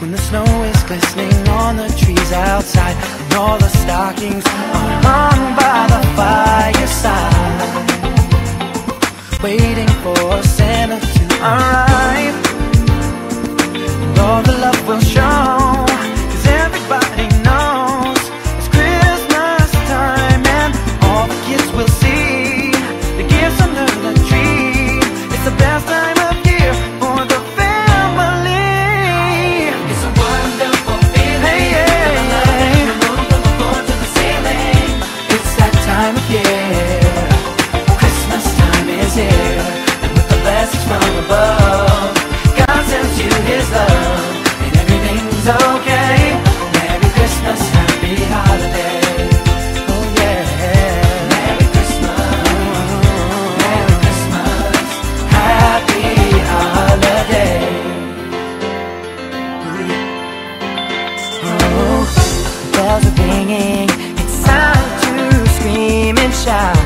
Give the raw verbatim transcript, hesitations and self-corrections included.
when the snow is glistening on the trees outside, and all the stockings are hung by the fireside, waiting for Santa to arrive. And all the love will show, 'cause everybody knows it's Christmas time, and all the kids will see the gifts under the tree. It's the best time of year for the family. It's a wonderful feeling. Hey, yeah, yeah. The moon from the floor to the ceiling. It's that time of year. Christmas time is here, and with the blessings from above, God sends you His love, and everything's okay. Merry Christmas, happy holiday. Oh yeah. Merry Christmas, Merry Christmas, happy holiday. Oh, the bells are ringing, it's time to scream and shout.